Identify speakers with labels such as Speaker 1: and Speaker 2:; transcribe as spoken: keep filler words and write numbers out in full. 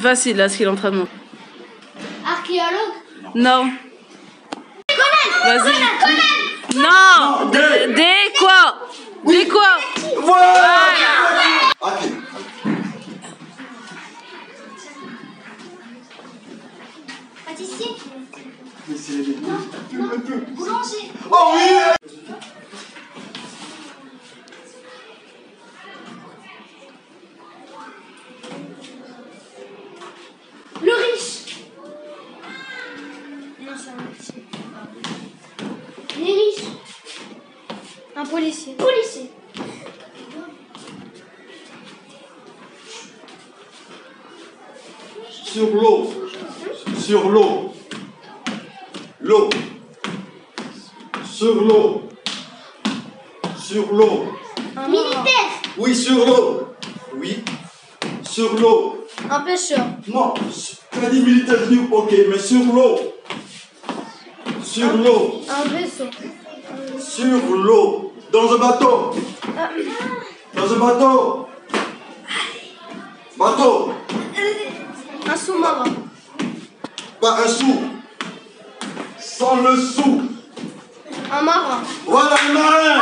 Speaker 1: C'est facile là, ce qu'il est en train de montrer.
Speaker 2: Archéologue?
Speaker 1: Non.
Speaker 2: Conan!
Speaker 1: Vas-y.
Speaker 2: Conan!
Speaker 1: Non. Des des quoi? Des quoi?
Speaker 3: Voilà. Ok.
Speaker 2: Pâtissier?
Speaker 3: Mais c'est les
Speaker 2: Non, non. Boulanger?
Speaker 3: Oh oui!
Speaker 2: Le riche? Non, c'est un riche. Les riches? Un policier. Policier.
Speaker 3: Sur l'eau. Sur l'eau. L'eau. Sur l'eau. Sur l'eau.
Speaker 2: Un militaire.
Speaker 3: Oui, sur l'eau. Oui. Sur l'eau.
Speaker 2: Un pêcheur.
Speaker 3: Non, tu as dit militaire, je dis ok, mais sur l'eau. Sur l'eau.
Speaker 2: Un vaisseau.
Speaker 3: Sur l'eau. Dans un bateau. Dans un bateau. Bateau.
Speaker 2: Un sous-marin.
Speaker 3: Pas un sou. Sans le sou.
Speaker 2: Un marin.
Speaker 3: Voilà le marin.